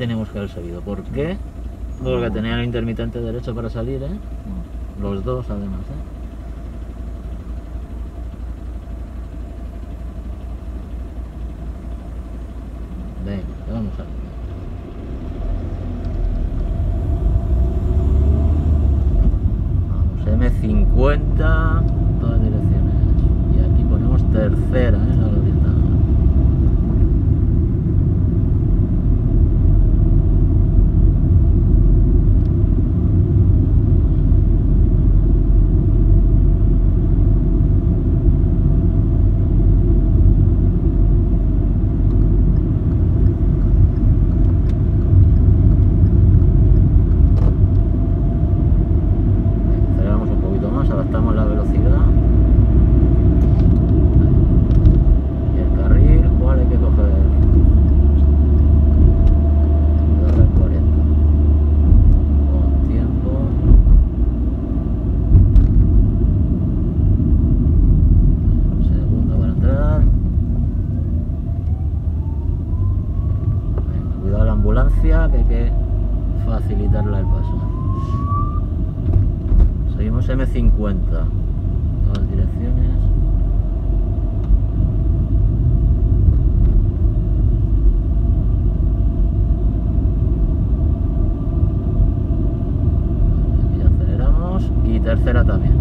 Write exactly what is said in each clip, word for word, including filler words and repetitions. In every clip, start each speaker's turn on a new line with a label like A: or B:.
A: teníamos que haber seguido. ¿Por qué? Porque tenía el intermitente derecho para salir, ¿eh? Los dos además, ¿eh? Venga, vamos a ver. Vamos, eme cincuenta, todas direcciones. Y aquí ponemos tercera, ¿eh? La glorieta. Adaptamos la velocidad y el carril, ¿cuál hay que coger? Dar al cuarenta con tiempo. Segunda para entrar. Venga, cuidado la ambulancia, que hay que facilitarla el paso. Seguimos eme cincuenta, todas direcciones. Aquí aceleramos y tercera también.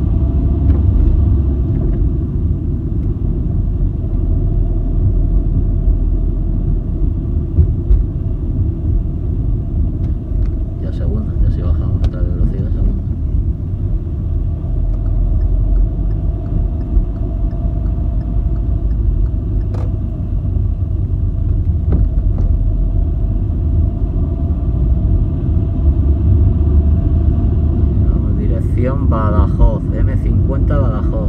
A: Ya segunda, ya si bajamos otra velocidad, segunda. Badajoz, eme cincuenta Badajoz.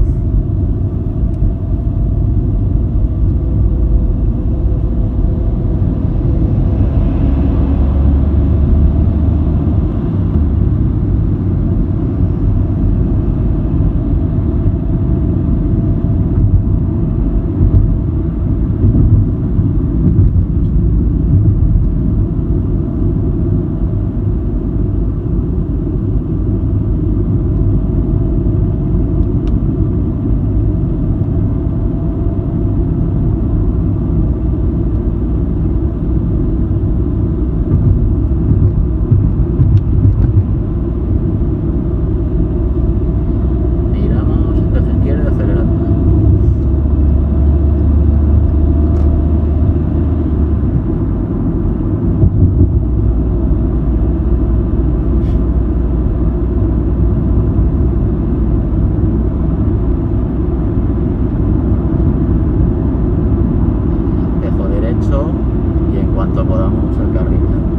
A: Y en cuanto podamos el carril.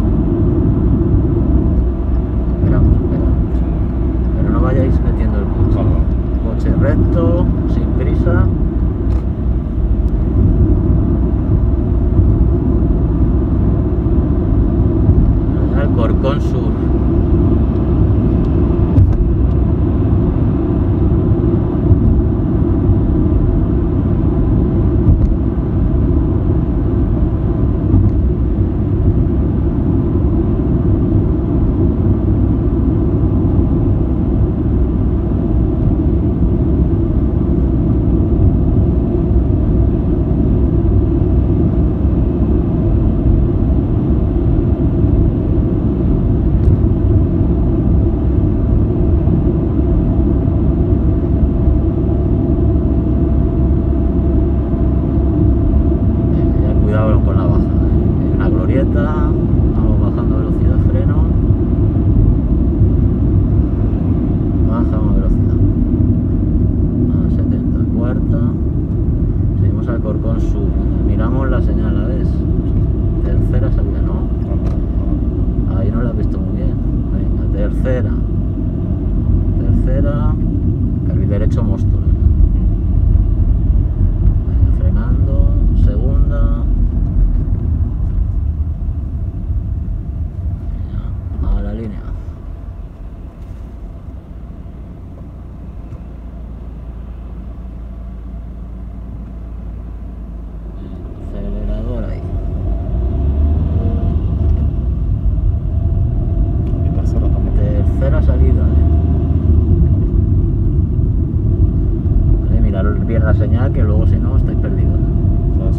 A: Esperamos, esperamos. Pero no vayáis metiendo el coche. Coche recto, sin prisa. El Corcón Sur. Vamos bajando velocidad, freno, bajamos velocidad a setenta, cuarta, seguimos al Corcón Sur, miramos la señal, ¿la ves? Tercera salida, ¿no? Ahí no la has visto muy bien. Venga, tercera, tercera, carril derecho Móstoles. Venga, frenando, segunda. Línea. Acelerador ahí. la señal, que luego si no estáis perdidos.
B: ¿Sabes?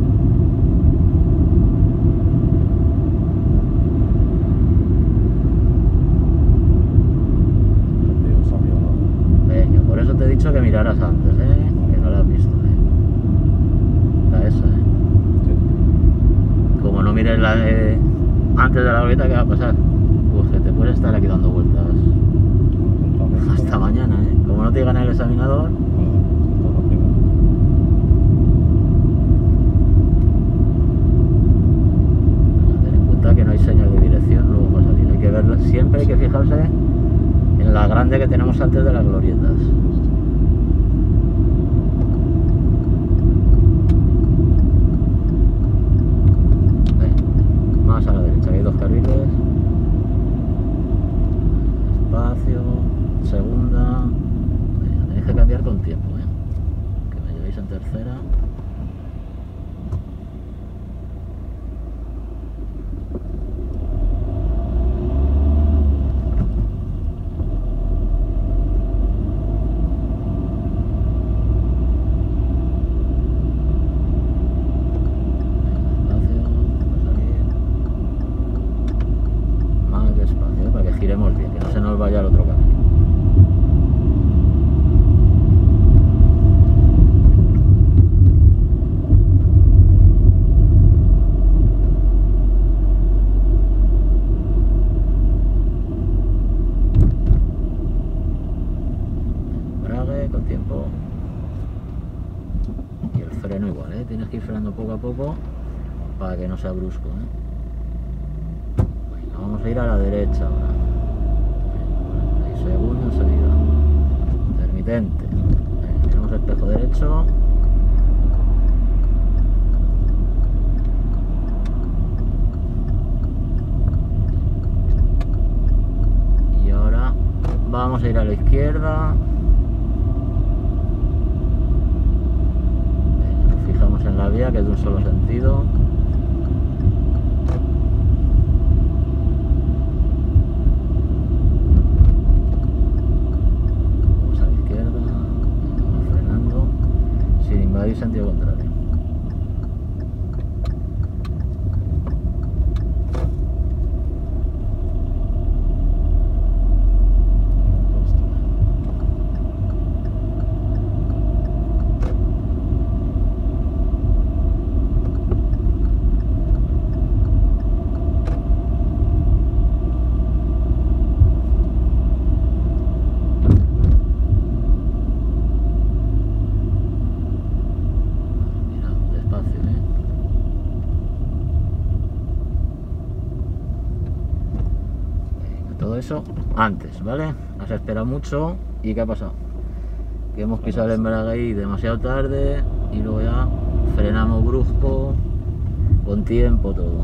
B: Perdido, se ha violado.
A: Venga, por eso te he dicho que miraras antes, ¿eh? Que no lo has visto, ¿eh? La esa, ¿eh?
B: Sí.
A: Como no mires la de antes de la glorieta, ¿qué va a pasar? Pues que te puedes estar aquí dando vueltas hasta mañana, ¿eh? Como no te digan el examinador. Ten en cuenta que no hay señal de dirección luego para salir. Hay que verla, siempre hay que fijarse en la grande que tenemos antes de las glorietas. Ven, más a la derecha, que hay dos carriles. Espacio, segunda. Venga, tenéis que cambiar con tiempo, ¿eh? Que me llevéis en tercera. Giremos bien, que no se nos vaya al otro camino. Embrague con tiempo. Y el freno igual, ¿eh? Tienes que ir frenando poco a poco para que no sea brusco, ¿eh? Bueno, vamos a ir a la derecha ahora. Segundo enseguida. Intermitente. Venga, miramos el espejo derecho. Y ahora vamos a ir a la izquierda. Venga, nos fijamos en la vía, que es de un solo sentido. Invadir sentido contrario. Eso antes, ¿vale? Has esperado mucho y ¿qué ha pasado? Que hemos pisado el embrague ahí demasiado tarde y luego ya frenamos brusco, con tiempo, todo.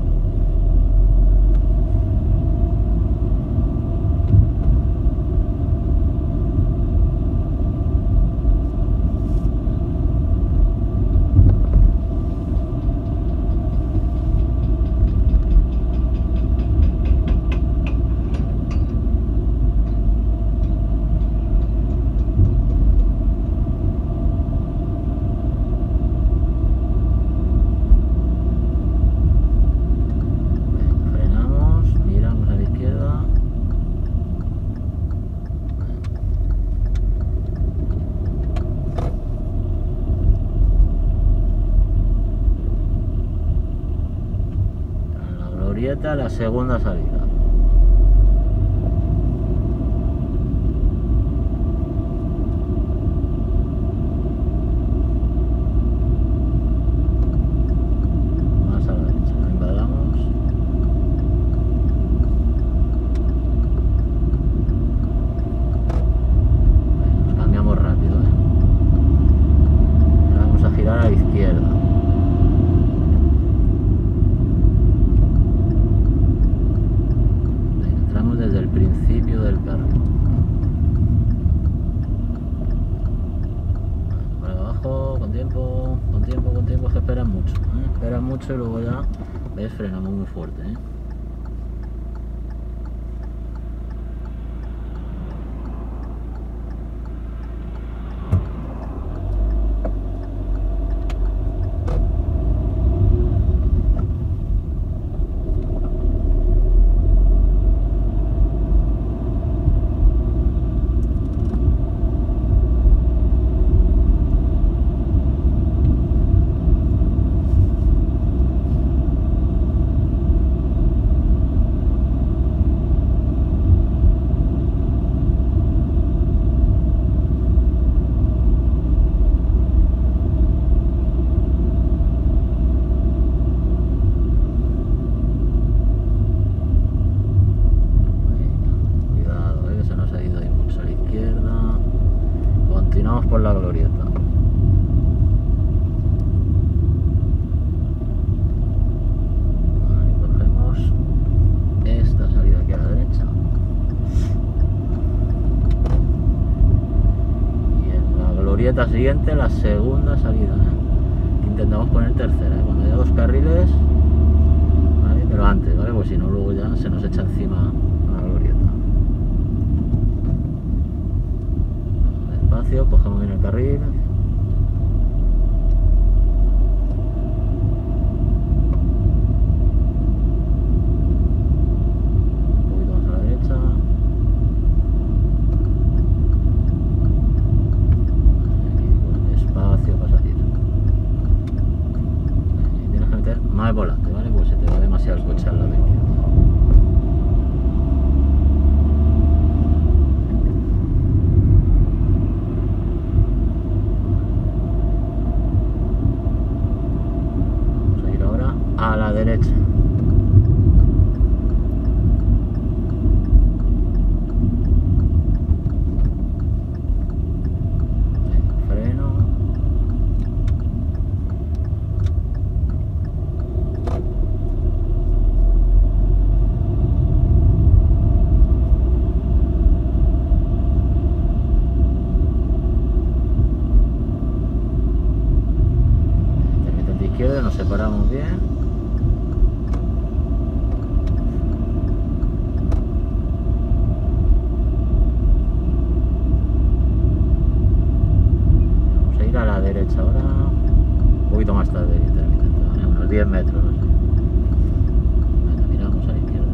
A: La segunda salida. Más a la derecha, no invadamos. Nos cambiamos rápido, ¿eh? Ahora vamos a girar a la izquierda. Desde el principio del carro. Por abajo, con tiempo, con tiempo, con tiempo, es que esperan mucho, ¿eh? Esperan mucho y luego ya, ves, frenamos muy fuerte, ¿eh? por la glorieta. Vale, cogemos esta salida aquí a la derecha. Y en la glorieta siguiente, la segunda salida, ¿eh? Que intentamos poner tercera, ¿eh? Cuando haya dos carriles, ¿vale? Pero antes, ¿vale? Pues si no, luego ya se nos echa encima la glorieta. Despacio, cogemos bien el carril. Un poquito más a la derecha. Aquí, pues, despacio para salir. Y tienes que meter más el volante, ¿vale? Pues se te va demasiado el coche al lado izquierdo. A la derecha. Freno. Intermitente izquierdo, nos separamos bien. A la derecha ahora, un poquito más tarde el intermitente, ¿vale? Unos diez metros. Venga, miramos a la izquierda.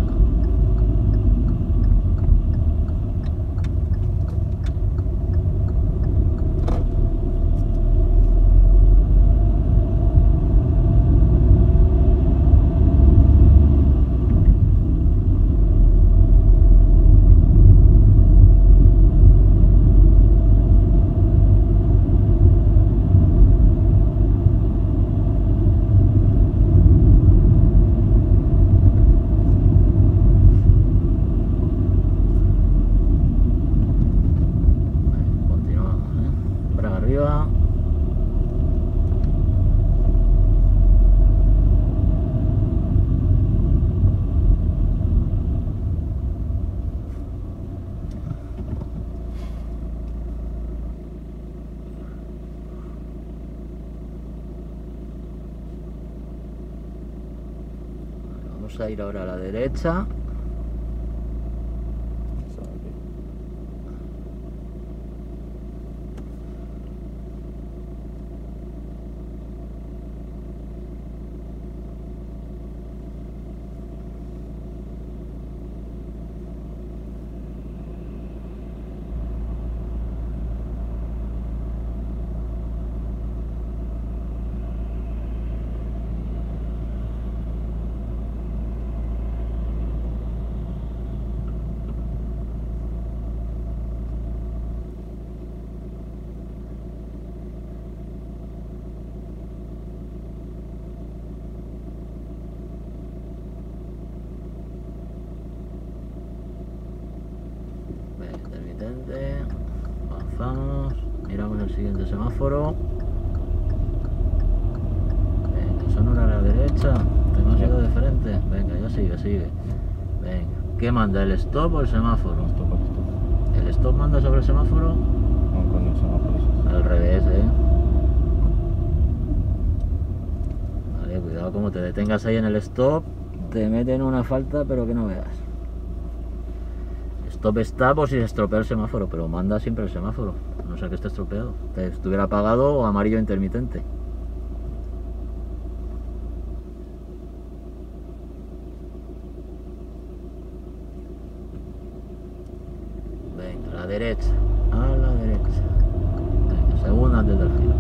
A: Arriba. Vamos a ir ahora a la derecha. Intermitente, avanzamos, miramos el siguiente semáforo. Venga, sonora a la derecha, demasiado de frente. Venga, ya sigue, sigue. Venga, ¿qué manda, el stop o el semáforo?
B: Stop, stop.
A: ¿El stop manda sobre el semáforo?
B: No, con el semáforo.
A: Al revés, eh. Vale, cuidado como te detengas ahí en el stop, te meten una falta, pero que no veas. Stop está por si se estropea el semáforo, pero manda siempre el semáforo, no sé que esté estropeado, que estuviera apagado o amarillo intermitente. Venga, a la derecha, a la derecha. Venga, segunda antes del giro.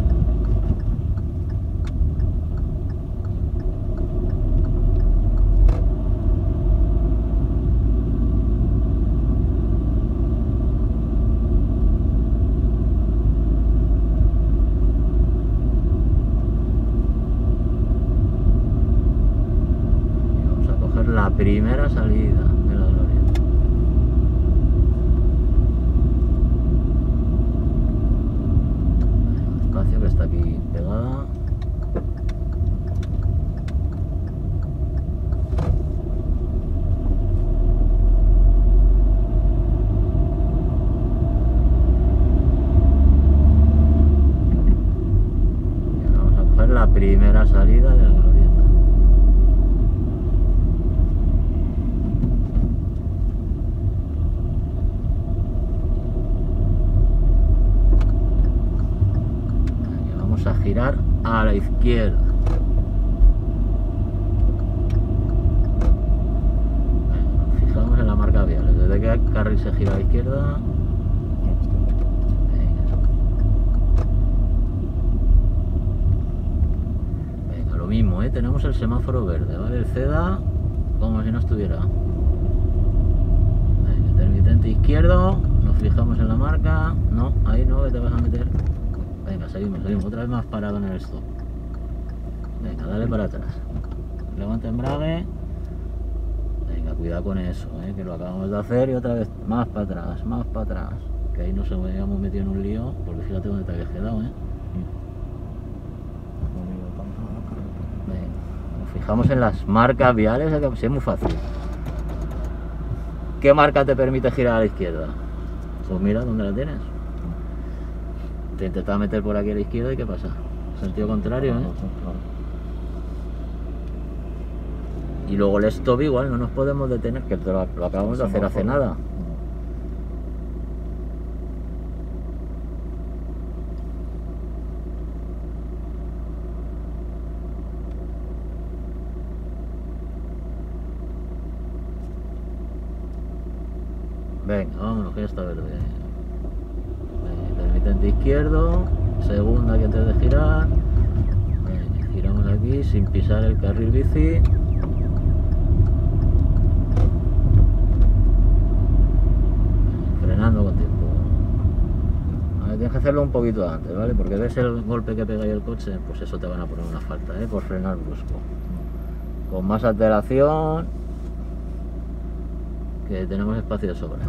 A: La primera salida de la glorieta. salida de la glorieta. Aquí vamos a girar a la izquierda. Nos fijamos en la marca viales. Desde que el carril se gira a la izquierda. Mismo, ¿eh? Tenemos el semáforo verde, ¿vale? El CEDA como si no estuviera. Venga, intermitente izquierdo, nos fijamos en la marca. No, ahí no, que te vas a meter. Venga, seguimos, seguimos, otra vez más parado en el stop. Venga, dale para atrás. Levanta embrague. Venga, cuidado con eso, ¿eh? Que lo acabamos de hacer y otra vez más para atrás, más para atrás. Que ahí nos habíamos metido en un lío, porque fíjate dónde te habías quedado, ¿eh? Fijamos en las marcas viales, es muy fácil. ¿Qué marca te permite girar a la izquierda? Pues mira dónde la tienes. Te intentas meter por aquí a la izquierda y ¿qué pasa? Sentido contrario, ¿eh? Y luego el stop igual, no nos podemos detener, que lo, lo acabamos de hacer hace nada. Venga, vámonos, que ya está verde. Venga, intermitente izquierdo, segunda que antes de girar. Venga, giramos aquí sin pisar el carril bici. Venga, frenando con tiempo. A ver, tienes que hacerlo un poquito antes, ¿vale? Porque ves el golpe que pega ahí el coche, pues eso te van a poner una falta, ¿eh? Por frenar brusco. Con más aceleración, que tenemos espacio de sobra.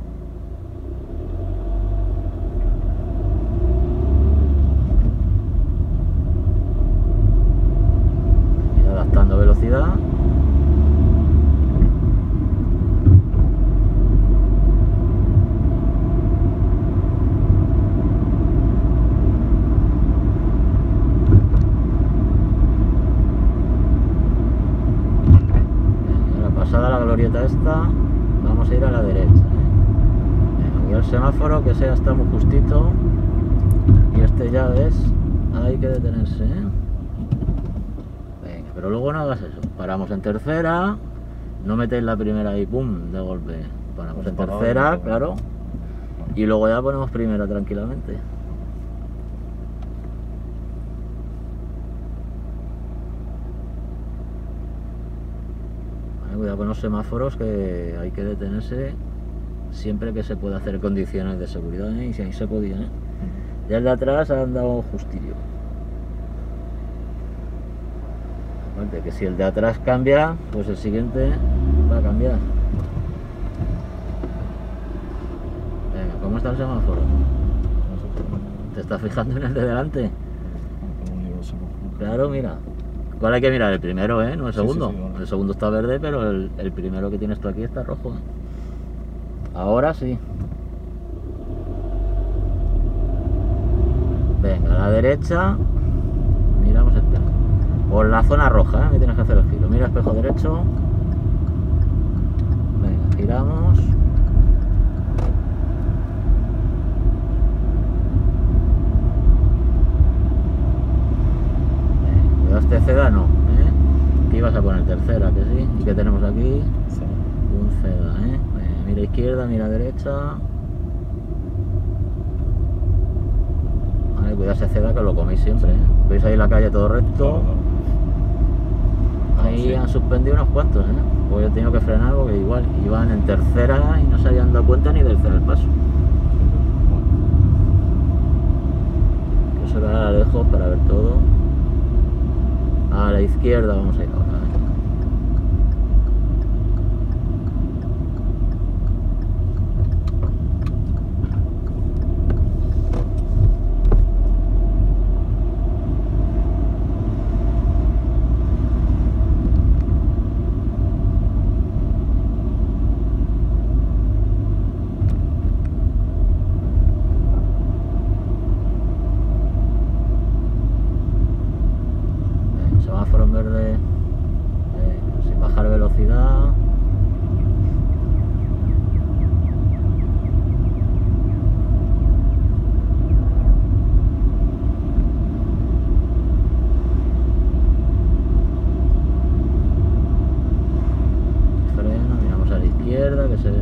A: Y adaptando velocidad. Y ahora pasada la glorieta esta, vamos a ir a la derecha, ¿eh? Venga, el semáforo que sea está muy justito y este ya ves, hay que detenerse, ¿eh? Venga, pero luego no hagas eso, paramos en tercera, no metéis la primera y pum, de golpe, paramos en tercera, claro, y luego ya ponemos primera tranquilamente. Cuidado con los semáforos, que hay que detenerse siempre que se pueda hacer condiciones de seguridad, ¿eh? Y si ahí se podía, ¿eh? Ya el de atrás ha andado justillo. Aparte que si el de atrás cambia, pues el siguiente va a cambiar. Venga, ¿cómo está el semáforo? ¿Te estás fijando en el de delante? Claro, mira. ¿Cuál hay que mirar? El primero, ¿eh? No el segundo. Sí, sí, sí, vale. El segundo está verde, pero el, el primero que tienes tú aquí está rojo, ¿eh? Ahora sí. Venga, a la derecha. Miramos espejo. Por la zona roja, ¿eh? Me tienes que hacer el giro. Mira espejo derecho. Venga, giramos. Este CEDA no, ¿eh? Que ibas a poner tercera, que sí. ¿Y qué tenemos aquí? Sí. Un CEDA, ¿eh? Eh, Mira izquierda, mira derecha. Vale, cuidado ese CEDA, que lo coméis siempre, ¿eh? Veis ahí la calle todo recto. Ahí sí. Han suspendido unos cuantos, ¿eh? Pues yo he tenido que frenar porque igual iban en tercera y no se habían dado cuenta ni del tercer paso. Eso ahora la dejo para ver todo. A la izquierda vamos a ir ahora, ¿eh?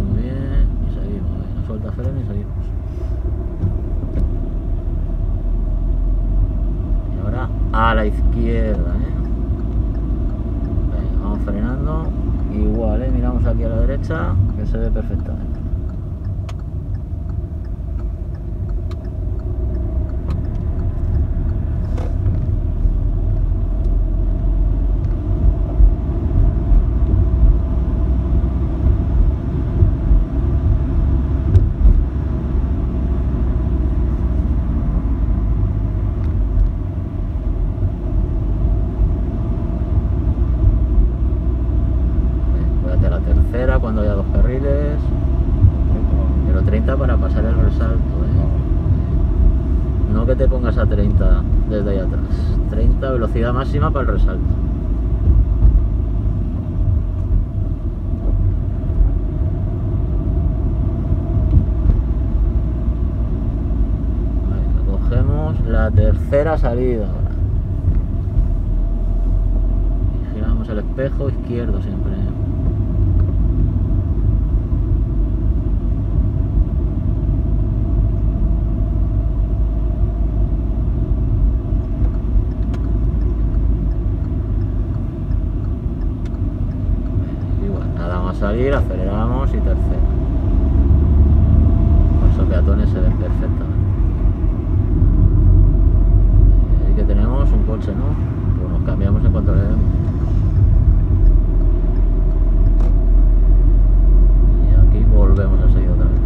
A: muy bien. Y seguimos, venga, suelta freno y seguimos. Y ahora a la izquierda, ¿eh? Venga, vamos frenando. Igual, ¿eh? Miramos aquí a la derecha, que se ve perfectamente. Cuando haya dos carriles, pero treinta para pasar el resalto, ¿eh? No que te pongas a treinta desde ahí atrás, treinta velocidad máxima para el resalto. Vale, cogemos la tercera salida ahora y giramos el espejo izquierdo siempre. Salir, aceleramos y tercera. Los peatones se ven perfectamente. Ahí que tenemos un coche, ¿no? Pues nos cambiamos en cuanto le demos. Y aquí volvemos a seguir otra vez.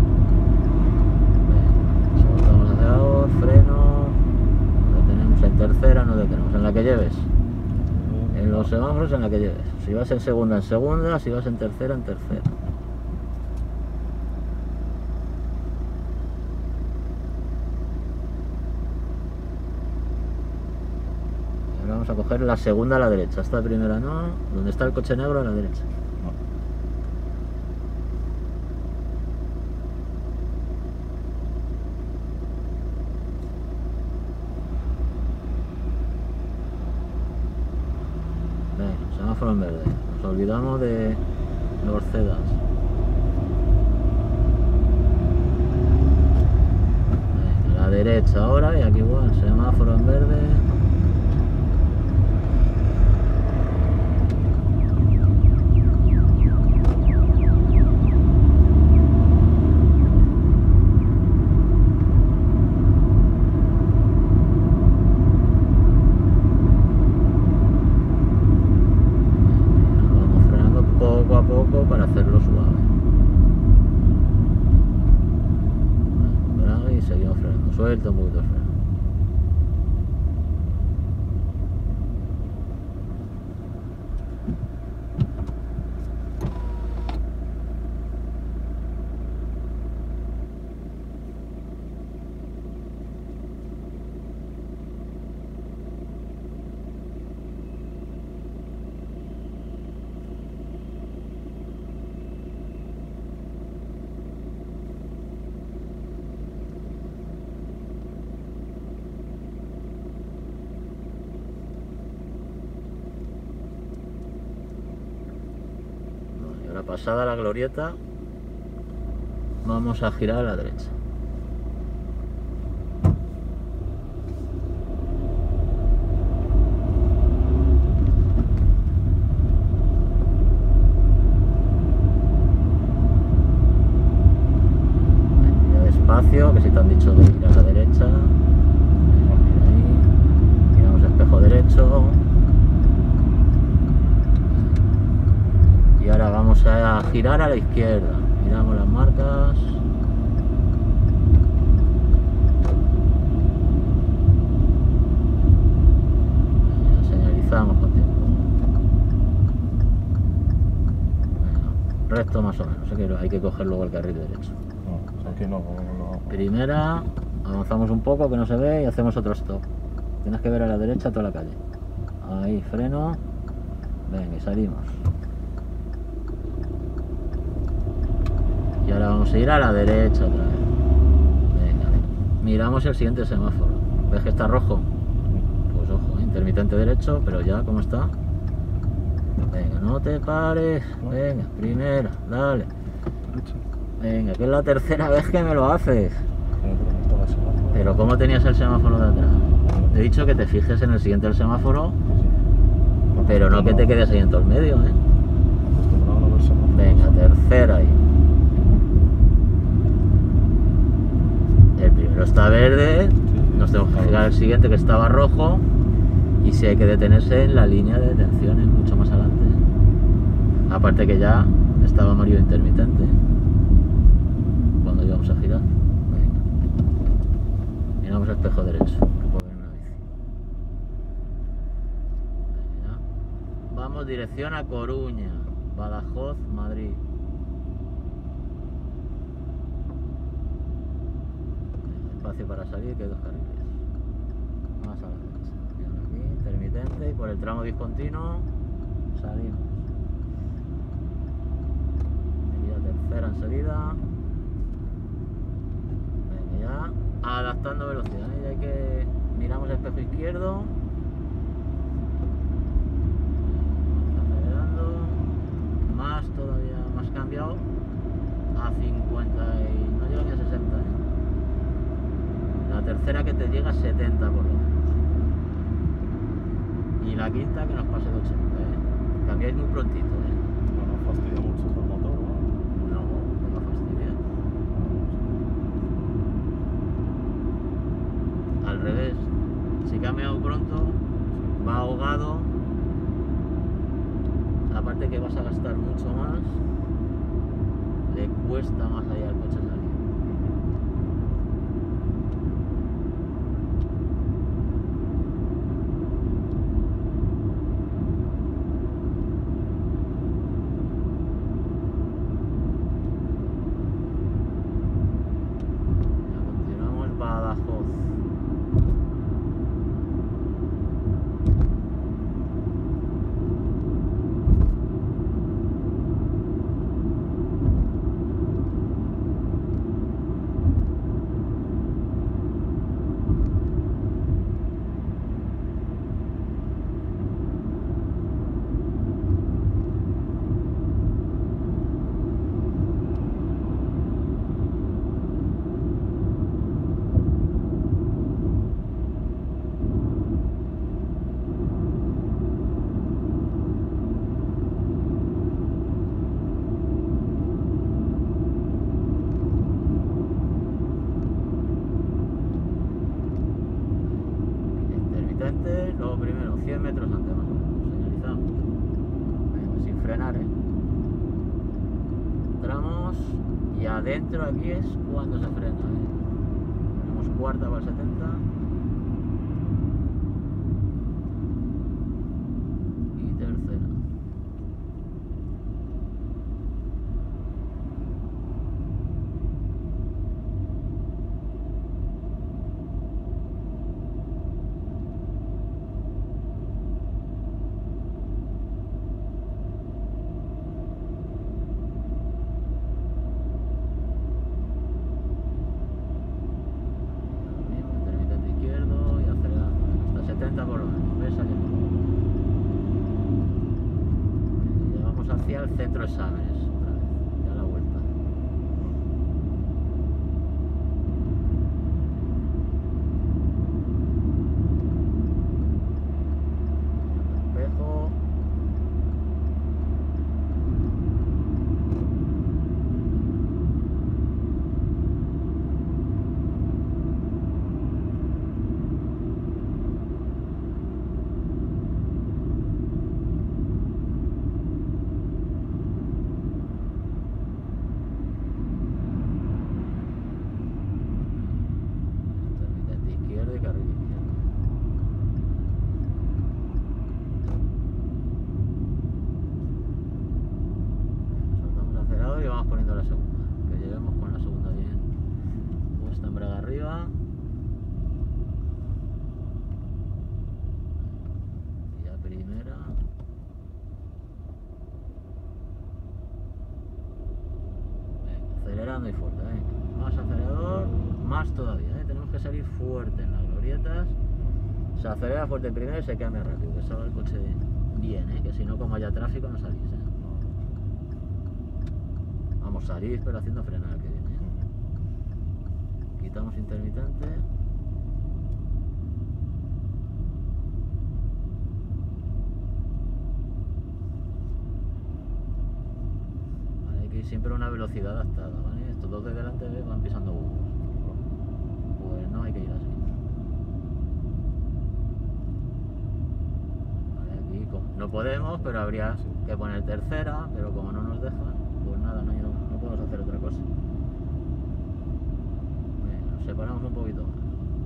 A: Venga, soltamos acelerador, freno, detenemos en tercera, no detenemos, en la que lleves. En los semáforos en la que lleves. Si vas en segunda, en segunda. Si vas en tercera, en tercera. Ahora vamos a coger la segunda a la derecha. Esta primera no. Donde está el coche negro a la derecha. Semáforo en verde, nos olvidamos de los cedas. A la derecha ahora y aquí igual, semáforo en verde. Para hacerlo suave. Bueno, y seguimos frenando. Suelta un poquito el freno. Pasada la glorieta, vamos a girar a la derecha. Mira despacio, que si te han dicho de girar a la derecha. Mira ahí, giramos espejo derecho. Y ahora vamos a girar a la izquierda. Miramos las marcas. Ya señalizamos con tiempo. Bueno, recto más o menos. Hay que, hay que coger luego el carril derecho.
B: No, aquí no, no, no.
A: Primera, avanzamos un poco que no se ve y hacemos otro stop. Tienes que ver a la derecha toda la calle. Ahí, freno. Venga, y salimos. Y ahora vamos a ir a la derecha otra vez. Venga, miramos el siguiente semáforo. ¿Ves que está rojo? Pues ojo, ¿eh? Intermitente derecho, pero ya, ¿cómo está? Venga, no te pares. Venga, primera, dale.
B: Derecha.
A: Venga, que es la tercera vez que me lo haces.
B: Como pero no estaba el semáforo.
A: Pero ¿cómo tenías el semáforo de atrás? Te he dicho que te fijes en el siguiente del semáforo,
B: Sí.
A: pero no que te quedes ahí en todo el medio, ¿eh?
B: Acostumbrado a no ver semáforos.
A: Venga, tercera ahí. El primero está verde, nos tenemos que fijar el siguiente que estaba rojo, y si hay que detenerse en la línea de detención, es mucho más adelante. Aparte que ya estaba amarillo intermitente cuando íbamos a girar. Venga. Miramos el espejo derecho, que puede venir una bici. Venga. Vamos dirección a Coruña, Badajoz, Madrid. Espacio para salir, que hay dos carriles. Más a la derecha. Mirando aquí, intermitente, y por el tramo discontinuo salimos. Aquí ya tercera enseguida. Venga, ya adaptando velocidad, ¿eh? Ya hay que miramos el espejo izquierdo. Vamos acelerando. Más todavía, más cambiado a cincuenta y no llega ni a sesenta, ¿eh? La tercera que te llega a setenta por lo menos. Y la quinta que nos pase de ochenta, ¿eh? Cambiáis muy prontito, ¿eh?
B: No nos fastidia mucho el motor, ¿no?
A: No, no me fastidia. Al revés, si cambia muy pronto, va ahogado. Aparte que vas a gastar mucho más, le cuesta más allá al coche salir. Lo primero, cien metros antes más o menos, señalizamos. Venga, sin frenar, ¿eh? Entramos y adentro aquí es cuando se frena, ¿eh? Tenemos cuarta para el setenta. Y tercera. Por lo menos, ¿ves? Ya vamos hacia el centro de exámenes otra vez, ya a la vuelta. Espejo. Poniendo la segunda, que lleguemos con la segunda bien puesta, embrague arriba y ya primera. Venga, acelerando y fuerte, venga. Más acelerador, más todavía, ¿eh? Tenemos que salir fuerte en las glorietas. Se acelera fuerte primero y se cambia rápido, que salga el coche bien, ¿eh? Que si no, como haya tráfico no salís, ¿eh? Vamos, salir pero haciendo frenar que viene. Quitamos intermitente. Vale, hay que ir siempre a una velocidad adaptada, ¿vale? Estos dos de delante van pisando huevos. Pues no hay que ir así. No podemos, pero habría que poner tercera, pero como no nos dejan, pues nada, no, no podemos hacer otra cosa. Venga, nos separamos un poquito más.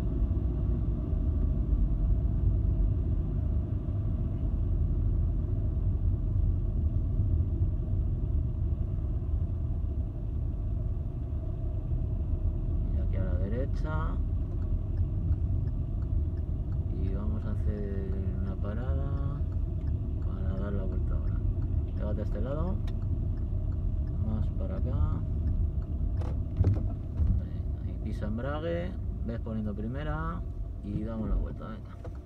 A: Y aquí a la derecha. Y vamos a hacer una parada. Dar la vuelta ahora. Llévate a este lado, más para acá. Venga, y pisa embrague, ves poniendo primera y damos la vuelta. Venga.